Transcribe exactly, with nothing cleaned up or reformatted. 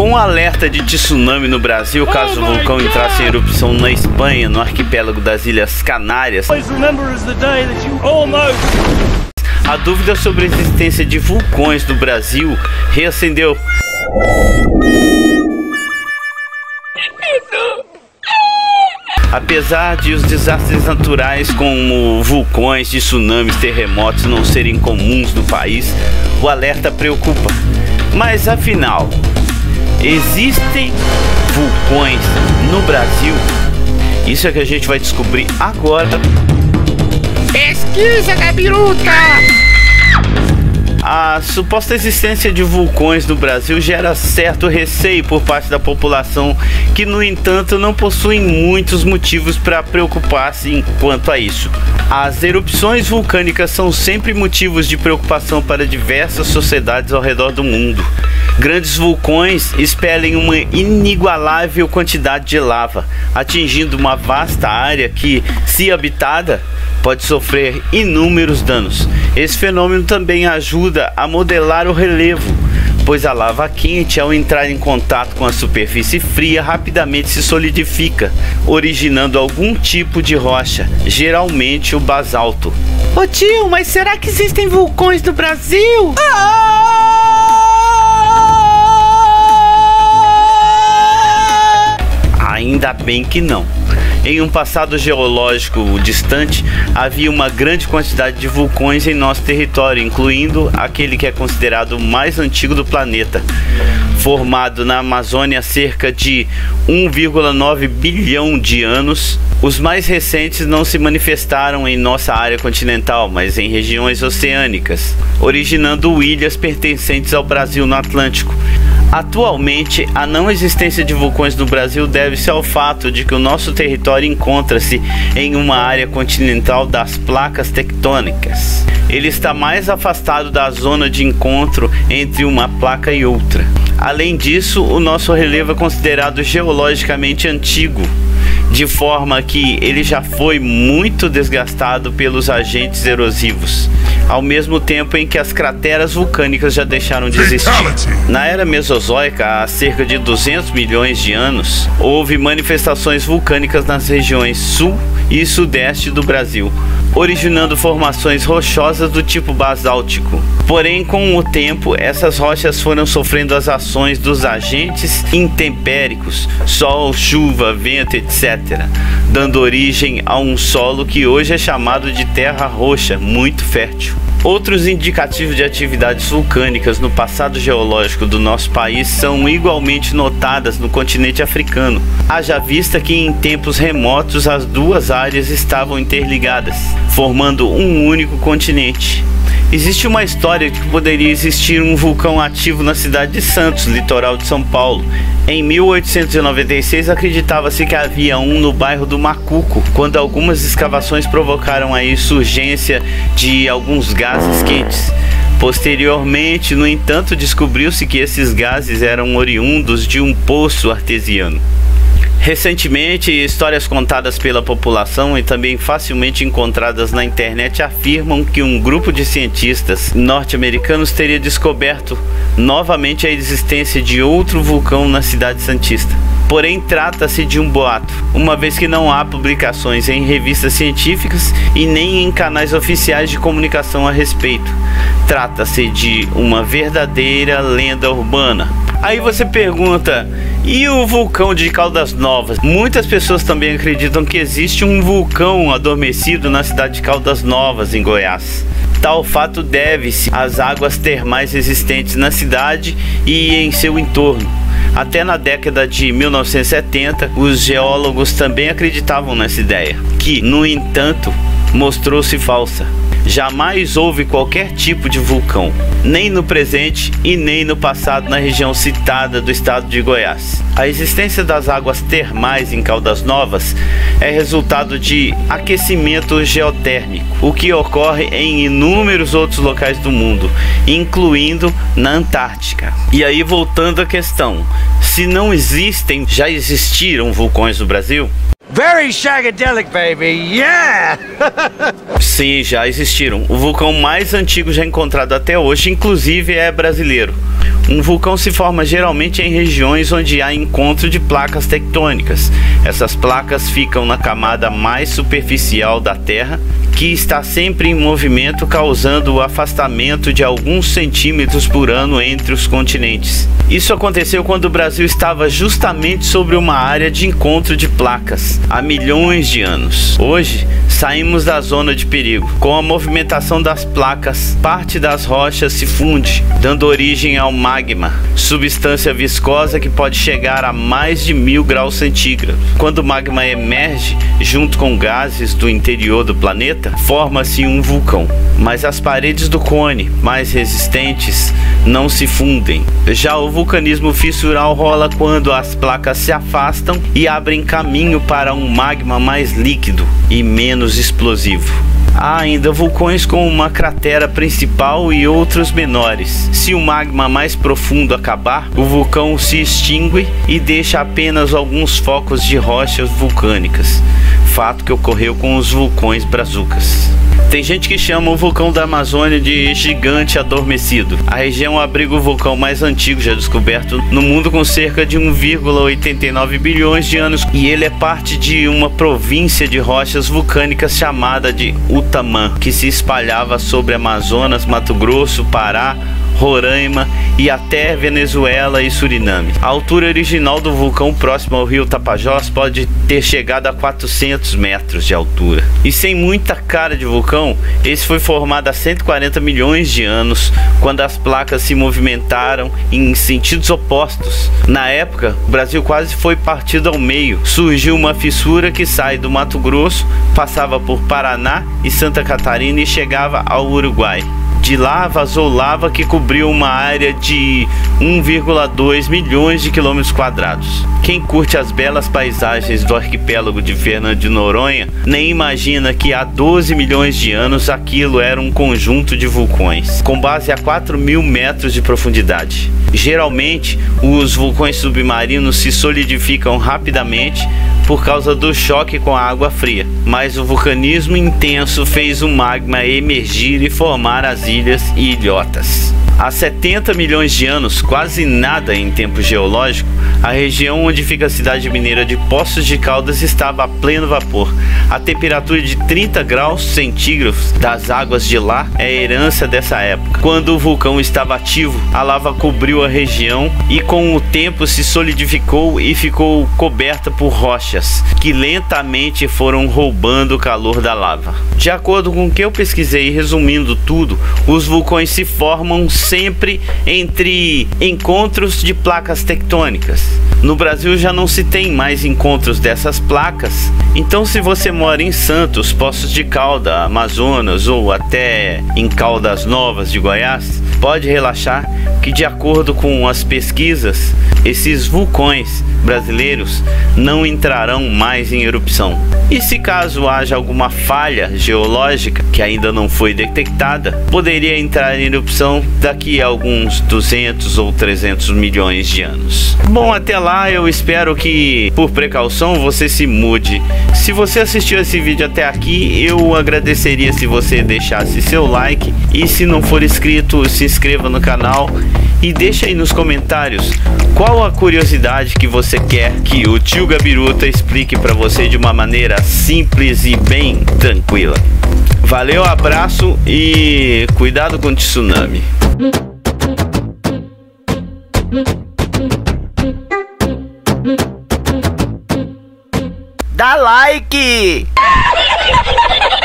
Com o alerta de tsunami no Brasil, caso o vulcão entrasse em erupção na Espanha, no arquipélago das Ilhas Canárias, a dúvida sobre a existência de vulcões no Brasil reacendeu. Apesar de os desastres naturais como vulcões, tsunamis, terremotos não serem comuns no país, o alerta preocupa. Mas afinal, existem vulcões no Brasil? Isso é que a gente vai descobrir agora. Pesquisa, Gabiruta! A suposta existência de vulcões no Brasil gera certo receio por parte da população, que no entanto não possuem muitos motivos para preocupar-se quanto a isso. As erupções vulcânicas são sempre motivos de preocupação para diversas sociedades ao redor do mundo. Grandes vulcões expelem uma inigualável quantidade de lava, atingindo uma vasta área que, se habitada, pode sofrer inúmeros danos. Esse fenômeno também ajuda a modelar o relevo, pois a lava quente, ao entrar em contato com a superfície fria, rapidamente se solidifica, originando algum tipo de rocha, geralmente o basalto. Ô tio, mas será que existem vulcões no Brasil? Ah! Ainda bem que não. Em um passado geológico distante, havia uma grande quantidade de vulcões em nosso território, incluindo aquele que é considerado o mais antigo do planeta. Formado na Amazônia há cerca de um vírgula nove bilhão de anos, os mais recentes não se manifestaram em nossa área continental, mas em regiões oceânicas, originando ilhas pertencentes ao Brasil no Atlântico. Atualmente, a não existência de vulcões no Brasil deve-se ao fato de que o nosso território encontra-se em uma área continental das placas tectônicas. Ele está mais afastado da zona de encontro entre uma placa e outra. Além disso, o nosso relevo é considerado geologicamente antigo, de forma que ele já foi muito desgastado pelos agentes erosivos, ao mesmo tempo em que as crateras vulcânicas já deixaram de existir. Na era Mesozoica, há cerca de duzentos milhões de anos, houve manifestações vulcânicas nas regiões sul e sudeste do Brasil, originando formações rochosas do tipo basáltico. Porém, com o tempo, essas rochas foram sofrendo as ações dos agentes intempéricos, sol, chuva, vento, etcétera, dando origem a um solo que hoje é chamado de terra roxa, muito fértil. Outros indicativos de atividades vulcânicas no passado geológico do nosso país são igualmente notadas no continente africano, haja vista que em tempos remotos as duas áreas estavam interligadas, formando um único continente. Existe uma história de que poderia existir um vulcão ativo na cidade de Santos, litoral de São Paulo. Em mil oitocentos e noventa e seis, acreditava-se que havia um no bairro do Macuco, quando algumas escavações provocaram a surgência de alguns gases quentes. Posteriormente, no entanto, descobriu-se que esses gases eram oriundos de um poço artesiano. Recentemente, histórias contadas pela população e também facilmente encontradas na internet afirmam que um grupo de cientistas norte-americanos teria descoberto novamente a existência de outro vulcão na cidade santista. Porém, trata-se de um boato, uma vez que não há publicações em revistas científicas e nem em canais oficiais de comunicação a respeito. Trata-se de uma verdadeira lenda urbana. Aí você pergunta, e o vulcão de Caldas Novas? Muitas pessoas também acreditam que existe um vulcão adormecido na cidade de Caldas Novas, em Goiás. Tal fato deve-se às águas termais existentes na cidade e em seu entorno. Até na década de mil novecentos e setenta, os geólogos também acreditavam nessa ideia, que, no entanto, mostrou-se falsa. Jamais houve qualquer tipo de vulcão, nem no presente e nem no passado na região citada do estado de Goiás. A existência das águas termais em Caldas Novas é resultado de aquecimento geotérmico, o que ocorre em inúmeros outros locais do mundo, incluindo na Antártica. E aí, voltando à questão, se não existem, já existiram vulcões no Brasil? Very shagadelic, baby, yeah! Sim, já existiram. O vulcão mais antigo já encontrado até hoje, inclusive, é brasileiro. Um vulcão se forma geralmente em regiões onde há encontro de placas tectônicas. Essas placas ficam na camada mais superficial da Terra, que está sempre em movimento, causando o afastamento de alguns centímetros por ano entre os continentes. Isso aconteceu quando o Brasil estava justamente sobre uma área de encontro de placas, há milhões de anos. Hoje, saímos da zona de perigo. Com a movimentação das placas, parte das rochas se funde, dando origem ao magma, substância viscosa que pode chegar a mais de mil graus centígrados. Quando o magma emerge, junto com gases do interior do planeta, forma-se um vulcão. Mas as paredes do cone, mais resistentes, não se fundem. Já o vulcanismo fissural rola quando as placas se afastam e abrem caminho para um magma mais líquido e menos explosivo. Há ainda vulcões com uma cratera principal e outros menores. Se o magma mais profundo acabar, o vulcão se extingue e deixa apenas alguns focos de rochas vulcânicas. Fato que ocorreu com os vulcões brazucas. Tem gente que chama o vulcão da Amazônia de gigante adormecido. A região abriga o vulcão mais antigo já descoberto no mundo, com cerca de um vírgula oitenta e nove bilhões de anos, e ele é parte de uma província de rochas vulcânicas chamada de Utamã, que se espalhava sobre Amazonas, Mato Grosso, Pará, Roraima e até Venezuela e Suriname. A altura original do vulcão, próximo ao rio Tapajós, pode ter chegado a quatrocentos metros de altura. E sem muita cara de vulcão, esse foi formado há cento e quarenta milhões de anos, quando as placas se movimentaram em sentidos opostos. Na época, o Brasil quase foi partido ao meio. Surgiu uma fissura que sai do Mato Grosso, passava por Paraná e Santa Catarina e chegava ao Uruguai. De lá vazou lava que cobriu uma área de um vírgula dois milhões de quilômetros quadrados. Quem curte as belas paisagens do arquipélago de Fernando de Noronha nem imagina que há doze milhões de anos aquilo era um conjunto de vulcões, com base a quatro mil metros de profundidade. Geralmente, os vulcões submarinos se solidificam rapidamente por causa do choque com a água fria, mas o vulcanismo intenso fez o magma emergir e formar as ilhas e ilhotas. Há setenta milhões de anos, quase nada em tempo geológico, a região onde fica a cidade mineira de Poços de Caldas estava a pleno vapor. A temperatura de trinta graus centígrados das águas de lá é a herança dessa época. Quando o vulcão estava ativo, a lava cobriu a região e com o tempo se solidificou e ficou coberta por rochas, que lentamente foram roubando o calor da lava. De acordo com o que eu pesquisei, resumindo tudo, os vulcões se formam sempre entre encontros de placas tectônicas. No Brasil já não se tem mais encontros dessas placas, então se você mora em Santos, Poços de Caldas, Amazonas ou até em Caldas Novas de Goiás, pode relaxar que, de acordo com as pesquisas, esses vulcões brasileiros não entrarão mais em erupção. E se caso haja alguma falha geológica que ainda não foi detectada, poderia entrar em erupção daqui a alguns duzentos ou trezentos milhões de anos. Bom, até lá eu espero que, por precaução, você se mude. Se você assistiu esse vídeo até aqui, eu agradeceria se você deixasse seu like, e se não for inscrito, se inscreva no canal e deixa aí nos comentários qual a curiosidade que você quer que o tio Gabiruta explique para você de uma maneira simples e bem tranquila. Valeu, abraço e cuidado com o tsunami. Dá like!